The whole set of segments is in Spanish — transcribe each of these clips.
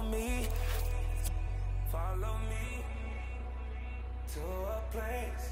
me to a place.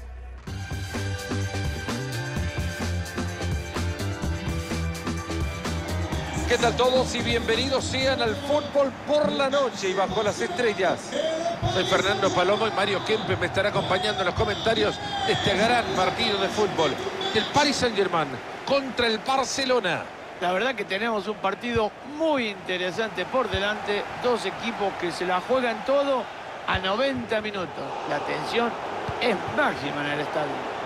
¿Qué tal todos y bienvenidos sean al Fútbol por la Noche y bajo las estrellas? Soy Fernando Palomo y Mario Kempe me estará acompañando en los comentarios de este gran partido de fútbol. El Paris Saint-Germain contra el Barcelona. La verdad que tenemos un partido muy interesante por delante. Dos equipos que se la juegan todo a 90 minutos. La tensión es máxima en el estadio.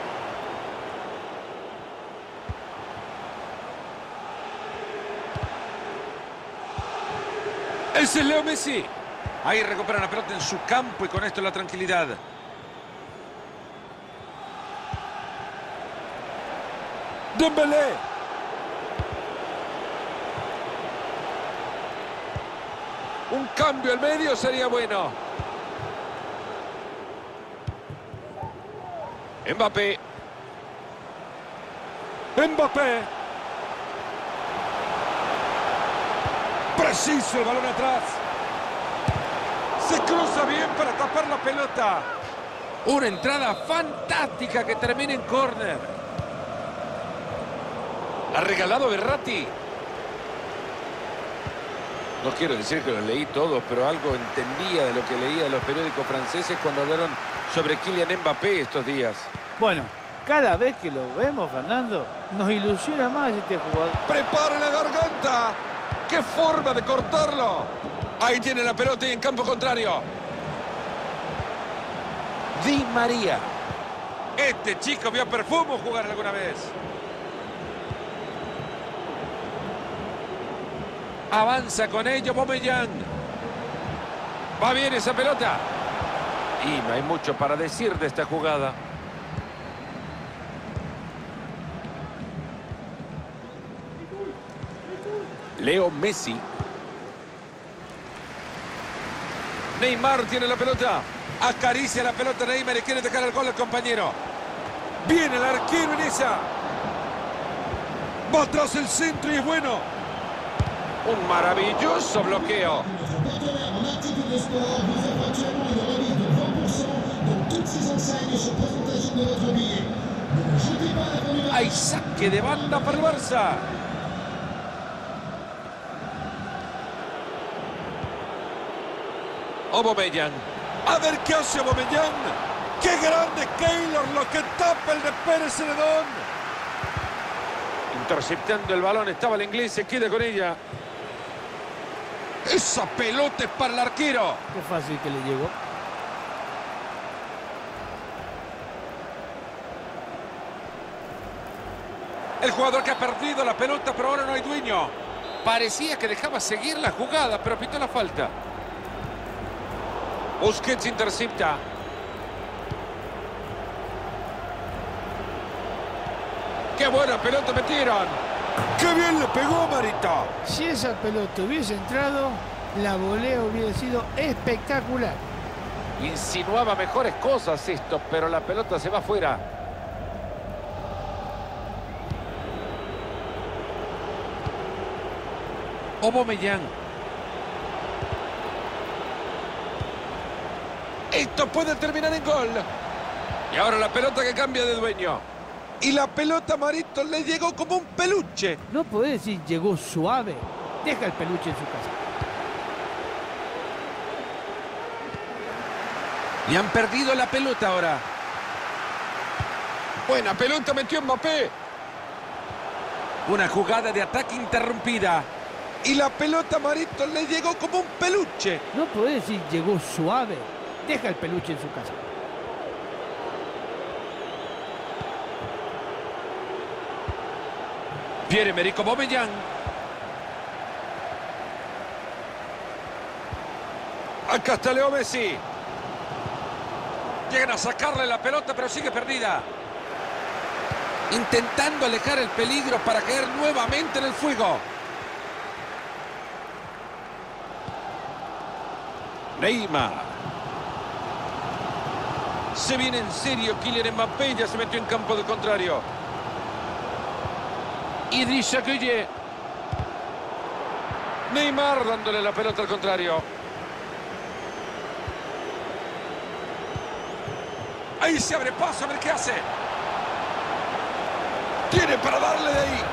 Ese es Leo Messi. Ahí recupera la pelota en su campo y con esto la tranquilidad. Dembélé. Un cambio al medio sería bueno. Mbappé. Preciso el balón atrás. Se cruza bien para tapar la pelota. Una entrada fantástica que termina en córner. Ha regalado Verratti. No quiero decir que los leí todos, pero algo entendía de lo que leía de los periódicos franceses cuando hablaron sobre Kylian Mbappé estos días. Bueno, cada vez que lo vemos, Fernando, nos ilusiona más este jugador. ¡Prepara la garganta! ¡Qué forma de cortarlo! Ahí tiene la pelota y en campo contrario. Di María. Este chico vio a Perfumo jugar alguna vez. Avanza con ello Aubameyang. Va bien esa pelota. Y no hay mucho para decir de esta jugada. Leo Messi. Neymar tiene la pelota. Acaricia la pelota Neymar y quiere dejar el gol al compañero. Viene el arquero en esa. Va atrás el centro y es bueno. Un maravilloso bloqueo. Hay saque de banda para el Barça. Aubameyang. A ver qué hace Aubameyang. ¡Qué grande Keylor! Lo que tapa el de Pérez Celedón. Interceptando el balón estaba el inglés. Se queda con ella. Esa pelota es para el arquero. Qué fácil que le llegó. El jugador que ha perdido la pelota, pero ahora no hay dueño. Parecía que dejaba seguir la jugada, pero pitó la falta. Busquets intercepta. ¡Qué buena pelota metieron! ¡Qué bien le pegó, Marita! Si esa pelota hubiese entrado, la volea hubiera sido espectacular. Insinuaba mejores cosas esto, pero la pelota se va afuera. Aubameyang. Esto puede terminar en gol. Y ahora la pelota que cambia de dueño. Y la pelota, Marito, le llegó como un peluche. No podés decir llegó suave. Deja el peluche en su casa. Y han perdido la pelota ahora. Buena pelota metió Mbappé. Una jugada de ataque interrumpida. Y la pelota, Marito, le llegó como un peluche. No podés decir llegó suave. Deja el peluche en su casa. Pierre-Emerick Aubameyang. Acá está Leo Messi. Llegan a sacarle la pelota, pero sigue perdida. Intentando alejar el peligro para caer nuevamente en el fuego. Neymar. Se viene en serio Kylian Mbappé, ya se metió en campo del contrario. Idrissa Gueye. Neymar dándole la pelota al contrario. Ahí se abre paso, a ver qué hace. Tiene para darle de ahí.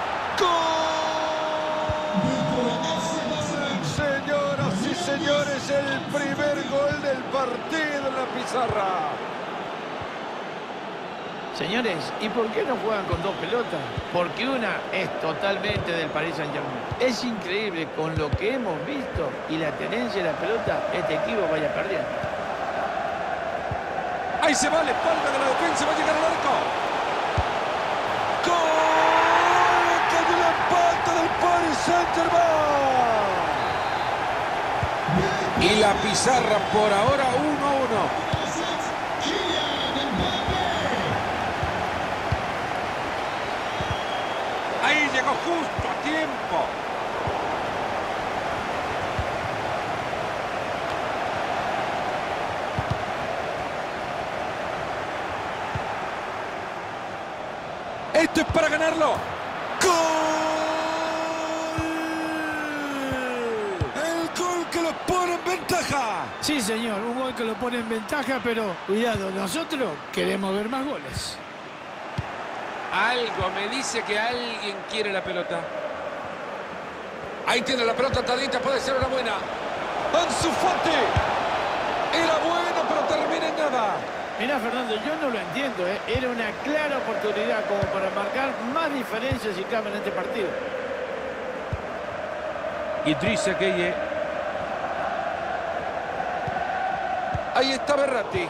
¡Gol! Señoras y señores, el primer gol del partido en la pizarra. Señores, ¿y por qué no juegan con dos pelotas? Porque una es totalmente del Paris Saint-Germain. Es increíble con lo que hemos visto y la tenencia de la pelota, este equipo vaya perdiendo. Ahí se va la espalda de la defensa, va a llegar al arco. ¡Gol! ¡Cayó la pata del Paris Saint-Germain! Y la pizarra por ahora 1-1. Ahí llegó justo a tiempo. Esto es para ganarlo. ¡Gol! El gol que los pone en ventaja. Sí, señor, un gol que lo pone en ventaja, pero cuidado, nosotros queremos ver más goles. Algo me dice que alguien quiere la pelota. Ahí tiene la pelota atadita, puede ser una buena. Ansu Fati. Era bueno, pero termina en nada. Mirá, Fernando, yo no lo entiendo, ¿eh? Era una clara oportunidad como para marcar más diferencias si cabe en este partido. Idrissa Gueye. Ahí está Verratti.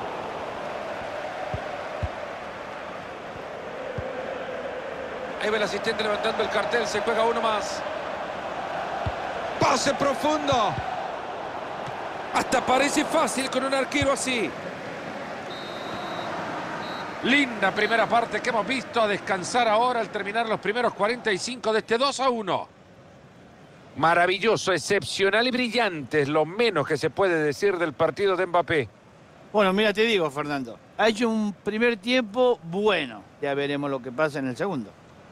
Ahí va el asistente levantando el cartel, se juega uno más. Pase profundo. Hasta parece fácil con un arquero así. Linda primera parte que hemos visto. A descansar ahora al terminar los primeros 45 de este 2-1. Maravilloso, excepcional y brillante es lo menos que se puede decir del partido de Mbappé. Bueno, mira, te digo, Fernando, ha hecho un primer tiempo bueno. Ya veremos lo que pasa en el segundo.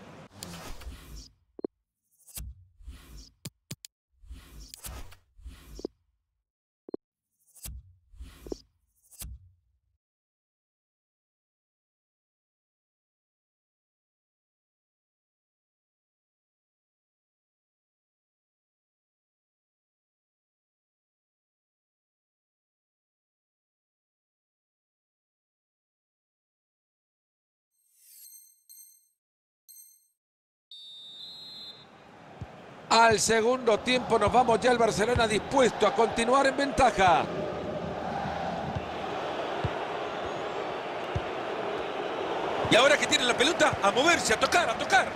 Al segundo tiempo nos vamos ya, el Barcelona dispuesto a continuar en ventaja. Y ahora que tiene la pelota, a moverse, a tocar, a tocar.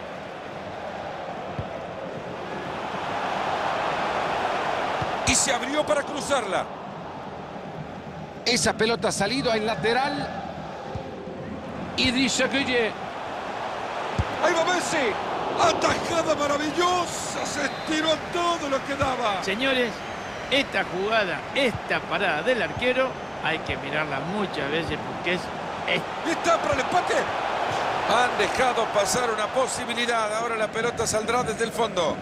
Y se abrió para cruzarla. Esa pelota ha salido al lateral. Idrissa Gueye. Ahí va Messi. Atajada maravillosa, se estiró todo lo que daba. Señores, esta jugada, esta parada del arquero, hay que mirarla muchas veces porque es... Y está para el empate. Han dejado pasar una posibilidad. Ahora la pelota saldrá desde el fondo.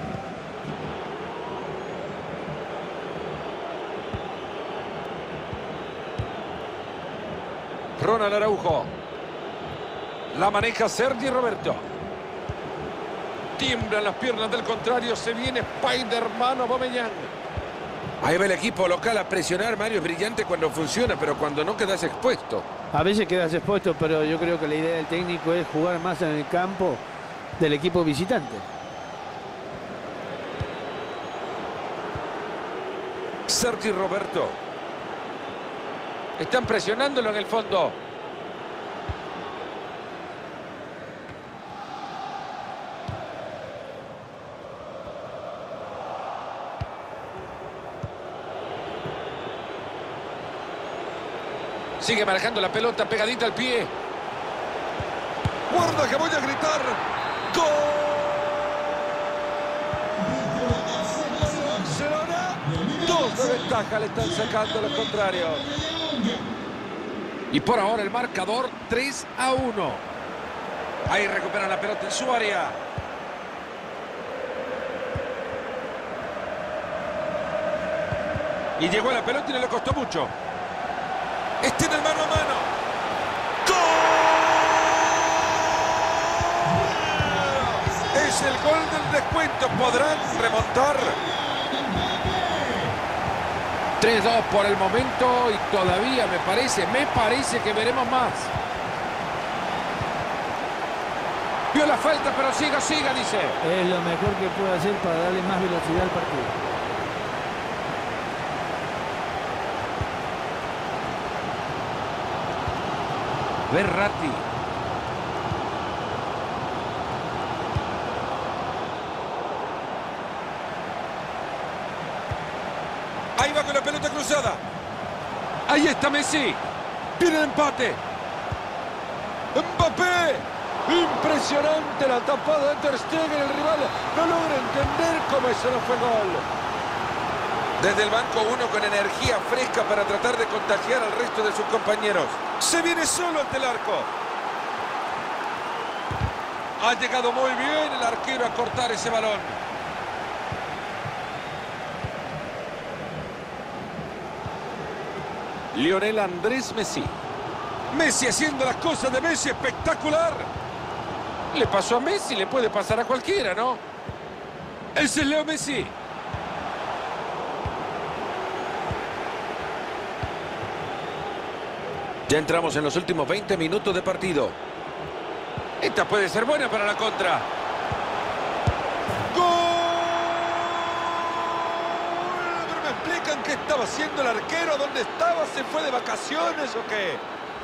Ronald Araujo. La maneja Sergi Roberto. Tiemblan las piernas del contrario. Se viene Spider-Man Aubameyang. Ahí va el equipo local a presionar. Mario, es brillante cuando funciona, pero cuando no quedas expuesto. A veces quedas expuesto, pero yo creo que la idea del técnico es jugar más en el campo del equipo visitante. Sergi Roberto. Están presionándolo en el fondo. Sigue manejando la pelota pegadita al pie. Guarda que voy a gritar. ¡Gol! Barcelona. 2 de ventaja le están sacando los contrarios. Y por ahora el marcador 3-1. Ahí recupera la pelota en su área. Y llegó a la pelota y no le costó mucho. Este en el mano a mano. ¡Gol! Es el gol del descuento. ¿Podrán remontar? 3-2 por el momento y todavía me parece que veremos más. Vio la falta, pero siga, dice. Es lo mejor que puede hacer para darle más velocidad al partido. Verratti. Ahí va con la pelota cruzada. Ahí está Messi. Viene el empate. ¡Mbappé! Impresionante la tapada de Ter Stegen. El rival no logra entender cómo eso no fue gol. Desde el banco uno con energía fresca para tratar de contagiar al resto de sus compañeros. Se viene solo ante el arco. Ha llegado muy bien el arquero a cortar ese balón. Lionel Andrés Messi. Messi haciendo las cosas de Messi, espectacular. Le pasó a Messi, le puede pasar a cualquiera, ¿no? Ese es Leo Messi. Ya entramos en los últimos 20 minutos de partido. Esta puede ser buena para la contra. ¡Gol! Pero me explican qué estaba haciendo el arquero, dónde estaba, se fue de vacaciones o qué.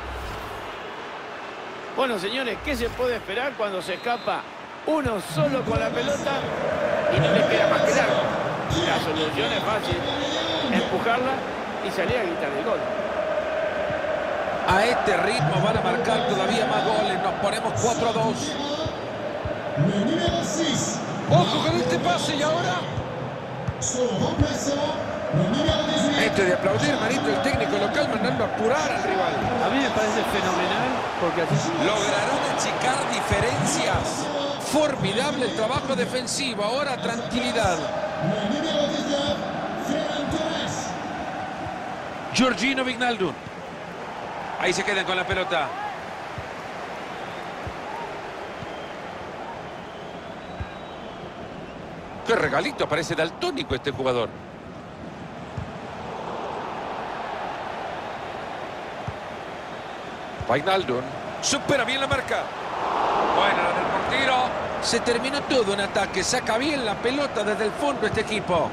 Bueno, señores, ¿qué se puede esperar cuando se escapa uno solo con la pelota y no le queda más que largo? La solución es fácil, empujarla y salir a gritar el gol. A este ritmo van a marcar todavía más goles. Nos ponemos 4-2. Ojo con este pase y ahora. Esto de aplaudir, Marito, el técnico local mandando a apurar al rival. A mí me parece fenomenal porque así Lograrán achicar diferencias. Formidable el trabajo defensivo. Ahora tranquilidad. Georginio Wijnaldum. Ahí se quedan con la pelota. Qué regalito, parece daltónico este jugador. Wijnaldum supera bien la marca. Buena la del portero. Se terminó todo en ataque. Saca bien la pelota desde el fondo este equipo.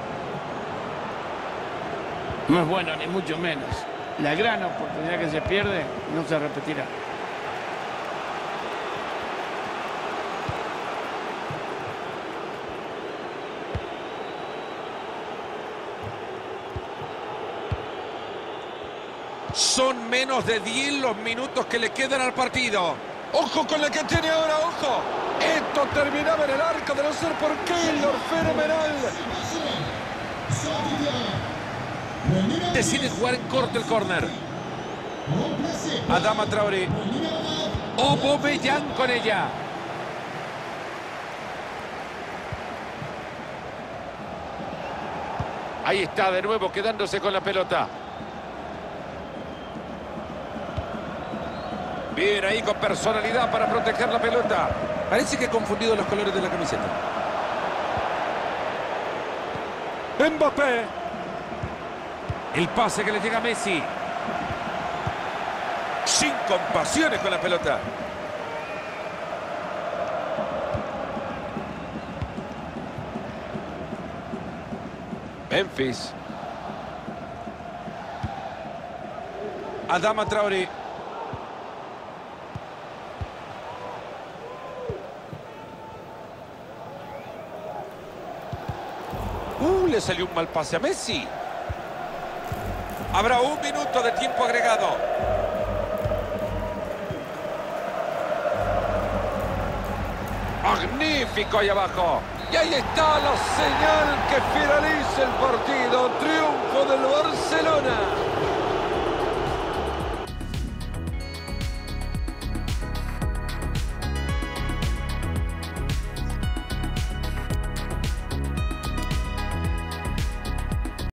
no es bueno, ni mucho menos. La gran oportunidad que se pierde no se repetirá. Son menos de 10 los minutos que le quedan al partido. ¡Ojo con la que tiene ahora! ¡Ojo! Esto terminaba en el arco de no ser por Keylor. ¡Fenomenal! Decide jugar en corto el córner. Adama Traoré. Aubameyang con ella. Ahí está de nuevo quedándose con la pelota. Bien ahí con personalidad para proteger la pelota. Parece que ha confundido los colores de la camiseta. Mbappé. El pase que le llega a Messi. Sin compasiones con la pelota. Memphis. Adama Traoré. Le salió un mal pase a Messi. Habrá un minuto de tiempo agregado. Magnífico ahí abajo. Y ahí está la señal que finaliza el partido. Triunfo del Barcelona.